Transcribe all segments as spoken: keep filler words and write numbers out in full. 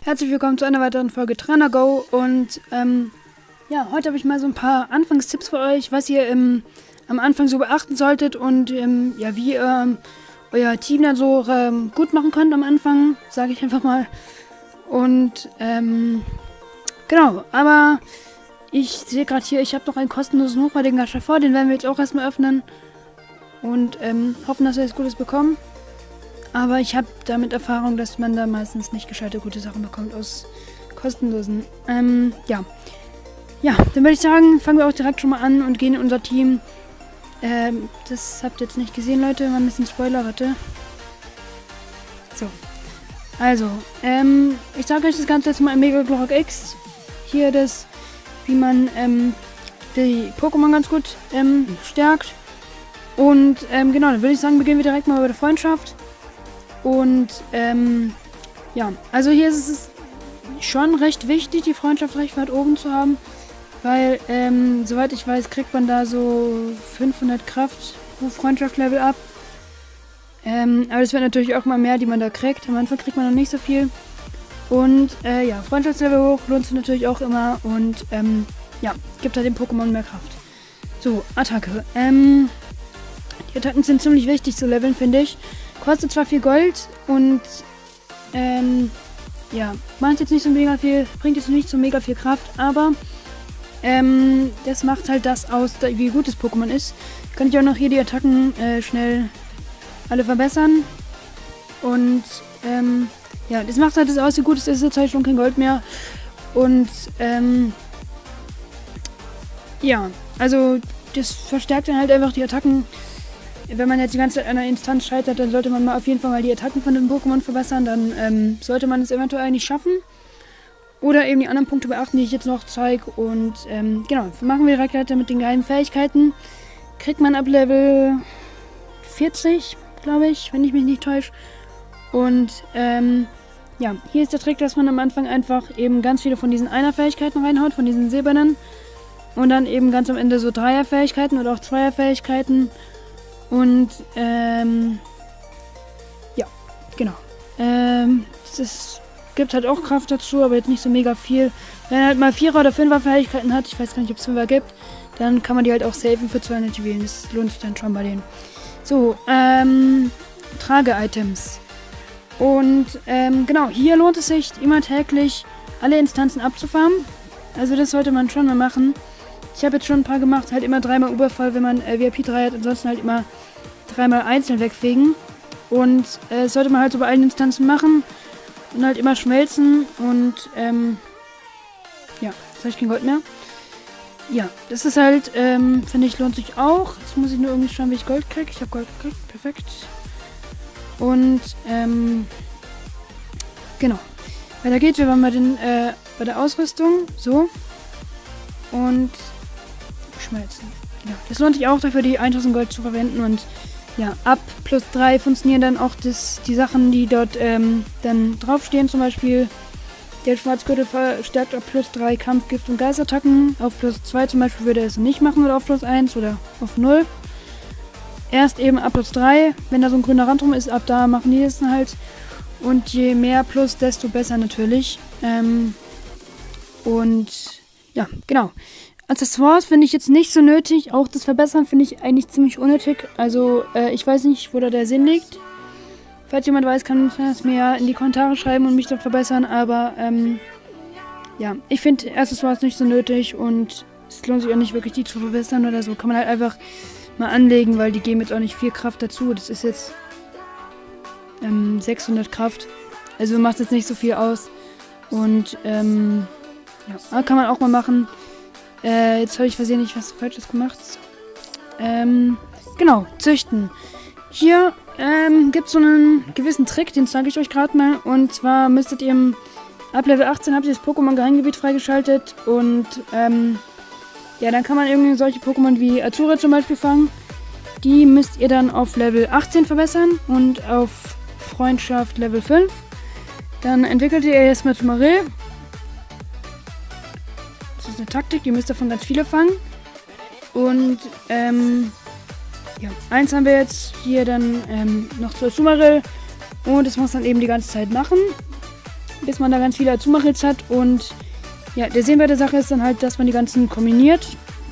Herzlich willkommen zu einer weiteren Folge Trainer Go und ähm, ja, heute habe ich mal so ein paar Anfangstipps für euch, was ihr ähm, am Anfang so beachten solltet und ähm, ja, wie ihr ähm, euer Team dann so ähm, gut machen könnt am Anfang, sage ich einfach mal. Und ähm, genau, aber ich sehe gerade hier, ich habe noch einen kostenlosen hochwertigen Gacha vor, den werden wir jetzt auch erstmal öffnen und ähm, hoffen, dass wir jetzt Gutes bekommen. Aber ich habe damit Erfahrung, dass man da meistens nicht gescheite gute Sachen bekommt aus kostenlosen. Ähm, ja. Ja, dann würde ich sagen, fangen wir auch direkt schon mal an und gehen in unser Team. Ähm, das habt ihr jetzt nicht gesehen, Leute, mal ein bisschen Spoiler, warte. So. Also, ähm, ich sage euch das Ganze jetzt mal im Mega Glorak X. Hier das, wie man, ähm, die Pokémon ganz gut, ähm, stärkt. Und, ähm, genau, dann würde ich sagen, beginnen wir direkt mal über die Freundschaft. Und, ähm, ja, also hier ist es schon recht wichtig, die Freundschaft recht weit oben zu haben, weil, ähm, soweit ich weiß, kriegt man da so fünfhundert Kraft pro Freundschaftslevel ab. Ähm, aber es wird natürlich auch mal mehr, die man da kriegt. Am Anfang kriegt man noch nicht so viel. Und, äh, ja, Freundschaftslevel hoch lohnt sich natürlich auch immer und, ähm, ja, gibt halt dem Pokémon mehr Kraft. So, Attacke. Ähm, die Attacken sind ziemlich wichtig zu leveln, finde ich. Kostet zwar viel Gold und ähm, ja, macht jetzt nicht so mega viel, bringt jetzt nicht so mega viel Kraft, aber ähm, das macht halt das aus, wie gut das Pokémon ist. Kann ich auch noch hier die Attacken äh, schnell alle verbessern. Und ähm, ja, das macht halt das aus, wie gut es ist, jetzt halt schon kein Gold mehr. Und ähm, ja, also das verstärkt dann halt einfach die Attacken. Wenn man jetzt die ganze Zeit an einer Instanz scheitert, dann sollte man mal auf jeden Fall mal die Attacken von den Pokémon verbessern. Dann ähm, sollte man es eventuell eigentlich schaffen. Oder eben die anderen Punkte beachten, die ich jetzt noch zeige. Und ähm, genau, machen wir direkt weiter mit den geheimen Fähigkeiten. Kriegt man ab Level vierzig, glaube ich, wenn ich mich nicht täusche. Und ähm, ja, hier ist der Trick, dass man am Anfang einfach eben ganz viele von diesen Einer-Fähigkeiten reinhaut, von diesen silbernen. Und dann eben ganz am Ende so Dreier-Fähigkeiten oder auch Zweier-Fähigkeiten. Und, ähm, ja, genau. Ähm, es gibt halt auch Kraft dazu, aber jetzt nicht so mega viel. Wenn er halt mal Vierer- oder Fünfer-Fähigkeiten hat, ich weiß gar nicht, ob es Fünfer gibt, dann kann man die halt auch safen für zweihundert Juwelen. Das lohnt sich dann schon bei denen. So, ähm, Trage-Items. Und, ähm, genau, hier lohnt es sich immer täglich alle Instanzen abzufarmen. Also das sollte man schon mal machen. Ich habe jetzt schon ein paar gemacht, halt immer dreimal Überfall, wenn man äh, V I P drei hat, ansonsten halt immer dreimal einzeln wegfegen. Und äh, das sollte man halt so bei allen Instanzen machen und halt immer schmelzen und ähm, ja, jetzt habe ich kein Gold mehr. Ja, das ist halt, ähm, finde ich, lohnt sich auch. Jetzt muss ich nur irgendwie schauen, wie ich Gold kriege. Ich habe Gold gekriegt, perfekt. Und, ähm, genau. Weiter geht's, wir waren bei, den, äh, bei der Ausrüstung, so. Und schmelzen. Ja, das lohnt sich auch dafür, die tausend Gold zu verwenden und ja, ab plus drei funktionieren dann auch das, die Sachen, die dort ähm, dann draufstehen, zum Beispiel der Schwarzgürtel verstärkt auf plus drei Kampf, Gift und Geistattacken, auf plus zwei zum Beispiel würde er es nicht machen oder auf plus eins oder auf null. Erst eben ab plus drei, wenn da so ein grüner Rand drum ist, ab da machen die es dann halt und je mehr Plus, desto besser natürlich. Ähm, und ja, genau. Accessoires finde ich jetzt nicht so nötig. Auch das Verbessern finde ich eigentlich ziemlich unnötig. Also, äh, ich weiß nicht, wo da der Sinn liegt. Falls jemand weiß, kann es mir in die Kommentare schreiben und mich dort verbessern. Aber, ähm, ja, ich finde Accessoires nicht so nötig und es lohnt sich auch nicht wirklich, die zu verbessern oder so. Kann man halt einfach mal anlegen, weil die geben jetzt auch nicht viel Kraft dazu. Das ist jetzt ähm, sechshundert Kraft. Also macht jetzt nicht so viel aus. Und, ähm, ja, kann man auch mal machen. Äh, jetzt habe ich versehentlich was Falsches gemacht. Ähm, genau, züchten. Hier ähm, gibt es so einen gewissen Trick, den zeige ich euch gerade mal. Und zwar müsstet ihr ab Level achtzehn habt ihr das Pokémon Geheimgebiet freigeschaltet. Und ähm, ja, dann kann man irgendwie solche Pokémon wie Azura zum Beispiel fangen. Die müsst ihr dann auf Level achtzehn verbessern und auf Freundschaft Level fünf. Dann entwickelt ihr erstmal Tumaril. Das ist eine Taktik, die müsst ihr von ganz viele fangen. Und, ähm, ja, eins haben wir jetzt hier dann ähm, noch zur Sumaril. Und das muss dann eben die ganze Zeit machen. bis man da ganz viele Azuma-Rills hat. Und ja, der Sinn bei der Sache ist dann halt, dass man die ganzen kombiniert.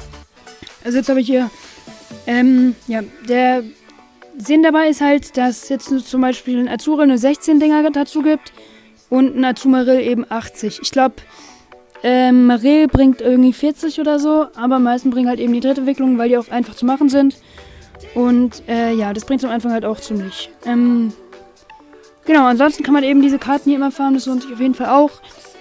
Also jetzt habe ich hier, ähm, ja, der Sinn dabei ist halt, dass jetzt zum Beispiel ein Azurill nur sechzehn Dinger dazu gibt und ein Azuma-Rill eben achtzig. Ich glaube, ähm, Marill bringt irgendwie vierzig oder so, aber am meisten bringen halt eben die dritte Entwicklung, weil die auch einfach zu machen sind. Und äh, ja, das bringt am Anfang halt auch ziemlich. Ähm, genau, ansonsten kann man eben diese Karten hier immer farmen, das lohnt sich auf jeden Fall auch.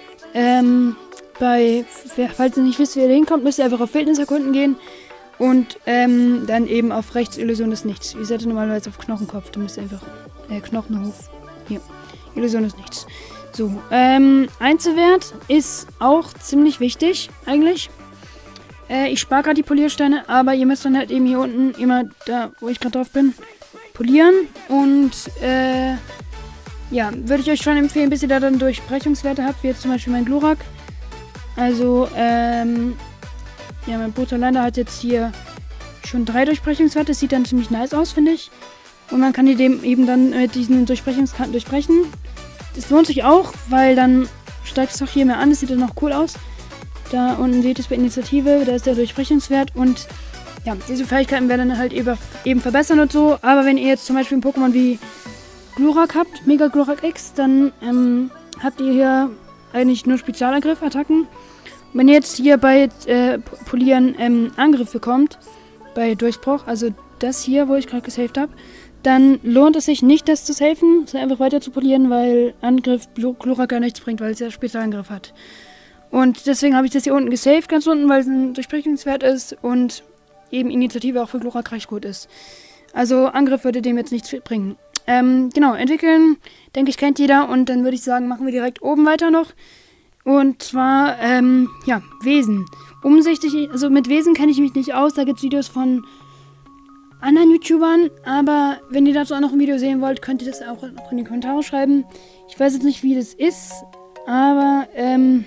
Ähm, bei, falls ihr nicht wisst, wie ihr da hinkommt, müsst ihr einfach auf Wildnis erkunden gehen. Und ähm, dann eben auf rechts Illusion des Nichts. Ihr seid normalerweise auf Knochenkopf, da müsst ihr einfach, äh, Knochenhof. Hier, Illusion des Nichts. So, ähm, Einzelwert ist auch ziemlich wichtig, eigentlich. Äh, ich spare gerade die Poliersteine, aber ihr müsst dann halt eben hier unten, immer da, wo ich gerade drauf bin, polieren. Und, äh, ja, würde ich euch schon empfehlen, bis ihr da dann Durchbrechungswerte habt, wie jetzt zum Beispiel mein Glurak. Also, ähm, ja, mein Brutalander hat jetzt hier schon drei Durchbrechungswerte. Das sieht dann ziemlich nice aus, finde ich. Und man kann die dem eben dann mit diesen Durchbrechungskarten durchbrechen. Das lohnt sich auch, weil dann steigt es auch hier mehr an. Das sieht dann auch cool aus. Da unten seht ihr es bei Initiative, da ist der Durchbrechungswert. Und ja, diese Fähigkeiten werden dann halt eben verbessern und so. Aber wenn ihr jetzt zum Beispiel ein Pokémon wie Glurak habt, Mega Glurak X, dann ähm, habt ihr hier eigentlich nur Spezialangriff, Attacken. Und wenn ihr jetzt hier bei äh, Polieren ähm, Angriff bekommt, bei Durchbruch, also das hier, wo ich gerade gesaved habe, dann lohnt es sich nicht, das zu safen, sondern einfach weiter zu polieren, weil Angriff Glurak gar nichts bringt, weil es ja Spezialangriff hat. Und deswegen habe ich das hier unten gesaved, ganz unten, weil es ein Durchbrechungswert ist und eben Initiative auch für Glurak recht gut ist. Also Angriff würde dem jetzt nichts bringen. Ähm, genau, entwickeln, denke ich, kennt jeder. Und dann würde ich sagen, machen wir direkt oben weiter noch. Und zwar, ähm, ja, Wesen. Umsichtig, also mit Wesen kenne ich mich nicht aus. Da gibt es Videos von anderen YouTubern. Aber wenn ihr dazu auch noch ein Video sehen wollt, könnt ihr das auch noch in die Kommentare schreiben. Ich weiß jetzt nicht, wie das ist. Aber, ähm,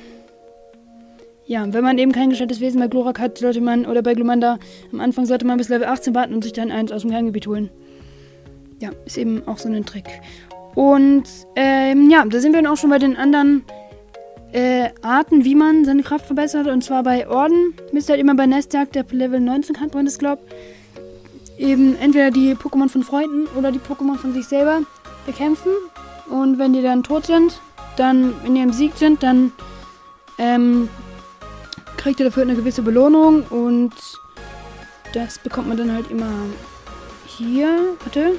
ja, wenn man eben kein gestelltes Wesen bei Glurak hat, sollte man, oder bei Glumanda, am Anfang sollte man bis Level achtzehn warten und sich dann eins aus dem Kerngebiet holen. Ja, ist eben auch so ein Trick. Und, ähm, ja, da sind wir dann auch schon bei den anderen äh, Arten, wie man seine Kraft verbessert. Und zwar bei Orden. Müsst ihr halt immer bei Nestjagd, der Level neunzehn hat, man das glaubt, eben entweder die Pokémon von Freunden oder die Pokémon von sich selber bekämpfen. Und wenn die dann tot sind, dann, wenn die im Sieg sind, dann, ähm, kriegt ihr dafür eine gewisse Belohnung. Und das bekommt man dann halt immer hier. Warte.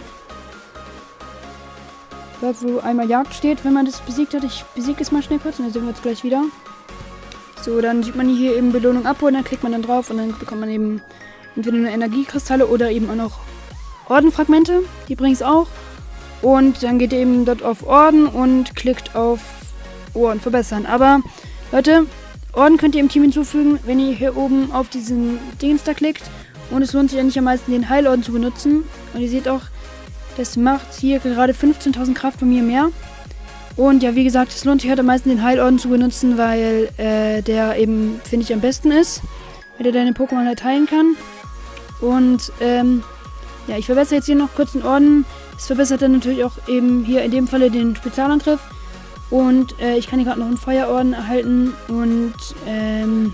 Dort, wo einmal Jagd steht, wenn man das besiegt hat. Ich besiege es mal schnell kurz und dann sehen wir uns gleich wieder. So, dann sieht man hier eben Belohnung abholen, dann klickt man dann drauf und dann bekommt man eben entweder eine Energiekristalle oder eben auch noch Ordenfragmente. Die bringen es auch. Und dann geht ihr eben dort auf Orden und klickt auf Orden verbessern. Aber, Leute, Orden könnt ihr im Team hinzufügen, wenn ihr hier oben auf diesen Dings da klickt. Und es lohnt sich eigentlich am meisten, den Heilorden zu benutzen. Und ihr seht auch, das macht hier gerade fünfzehntausend Kraft bei mir mehr. Und ja, wie gesagt, es lohnt sich halt am meisten, den Heilorden zu benutzen, weil äh, der eben, finde ich, am besten ist. Weil der deine Pokémon halt heilen kann. Und ähm, ja, ich verbessere jetzt hier noch kurz den Orden. Das verbessert dann natürlich auch eben hier in dem Falle den Spezialangriff. Und äh, ich kann hier gerade noch einen Feuerorden erhalten. Und ähm,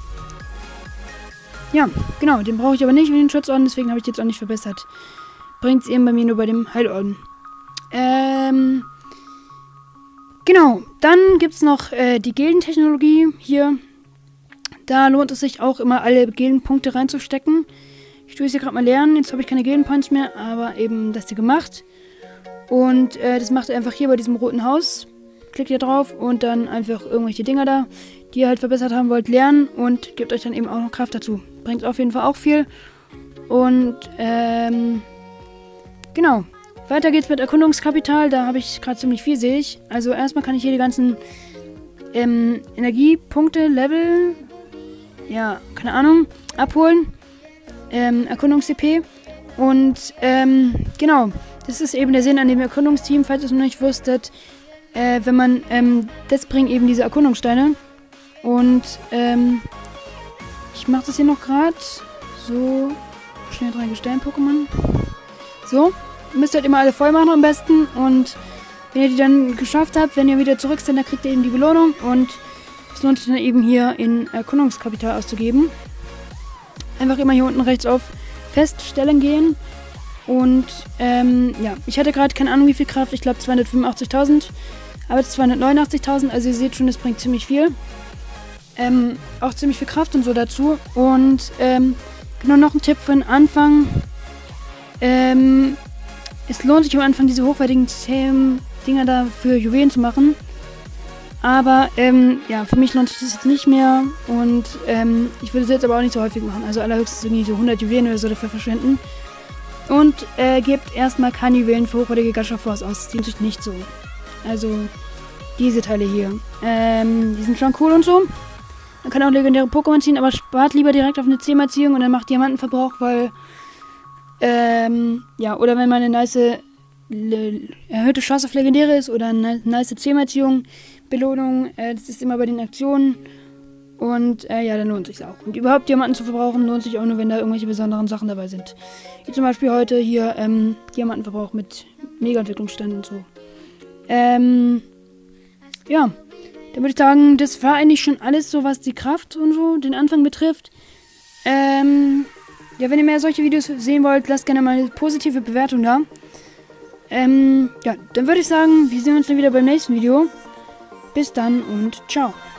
ja, genau, den brauche ich aber nicht für den Schutzorden, deswegen habe ich jetzt auch nicht verbessert. Bringt es eben bei mir nur bei dem Heilorden. Ähm, genau, dann gibt es noch äh, die Gildentechnologie hier. Da lohnt es sich auch immer, alle Gildenpunkte reinzustecken. Ich tue es hier gerade mal lernen, jetzt habe ich keine Gildenpoints mehr, aber eben das hier gemacht. Und äh, das macht ihr einfach hier bei diesem roten Haus. Klickt hier drauf und dann einfach irgendwelche Dinger da, die ihr halt verbessert haben wollt, lernen und gebt euch dann eben auch noch Kraft dazu. Bringt auf jeden Fall auch viel. Und, ähm, genau. Weiter geht's mit Erkundungskapital. Da habe ich gerade ziemlich viel, sehe ich. Also erstmal kann ich hier die ganzen ähm, Energiepunkte, Level, ja, keine Ahnung, abholen. Ähm, Erkundungs-C P. Und, ähm, genau. Das ist eben der Sinn an dem Erkundungsteam, falls ihr es noch nicht wusstet. Äh, wenn man, ähm, das bringen eben diese Erkundungssteine. Und, ähm, ich mache das hier noch gerade. So, schnell drei Gestellen-Pokémon. So, müsst ihr halt immer alle voll machen am besten. Und Wenn ihr die dann geschafft habt, wenn ihr wieder zurück seid, dann kriegt ihr eben die Belohnung und es lohnt sich dann eben hier in Erkundungskapital auszugeben. Einfach immer hier unten rechts auf Feststellen gehen. Und ähm, ja, ich hatte gerade keine Ahnung wie viel Kraft, ich glaube zweihundertfünfundachtzigtausend, aber jetzt zweihundertneunundachtzigtausend, also ihr seht schon, das bringt ziemlich viel. Ähm, auch ziemlich viel Kraft und so dazu. Und ähm, genau noch ein Tipp für den Anfang. Ähm, es lohnt sich am Anfang diese hochwertigen Dinger da für Juwelen zu machen. Aber, ähm, ja, für mich lohnt sich das jetzt nicht mehr und, ähm, ich würde es jetzt aber auch nicht so häufig machen. Also allerhöchstens irgendwie so hundert Juwelen oder so dafür verschwenden. Und, äh, gebt erstmal keine Juwelen für hochwertige Gacha-Force aus. Das dient sich nicht so. Also, diese Teile hier. Ähm, die sind schon cool und so. Man kann auch legendäre Pokémon ziehen, aber spart lieber direkt auf eine Zehn-Mal-Ziehung und dann macht Diamantenverbrauch, weil, ähm, ja, oder wenn man eine nice, erhöhte Chance auf Legendäre ist oder eine nice Zehn-Mal-Ziehung, Belohnung, äh, das ist immer bei den Aktionen und äh, ja, dann lohnt sich auch. Und überhaupt Diamanten zu verbrauchen lohnt sich auch nur, wenn da irgendwelche besonderen Sachen dabei sind. Wie zum Beispiel heute hier ähm, Diamantenverbrauch mit Mega-Entwicklungsständen und so. Ähm, ja, dann würde ich sagen, das war eigentlich schon alles so, was die Kraft und so, den Anfang betrifft. Ähm, ja, wenn ihr mehr solche Videos sehen wollt, lasst gerne mal eine positive Bewertung da. Ähm, ja, dann würde ich sagen, wir sehen uns dann wieder beim nächsten Video. Bis dann und ciao.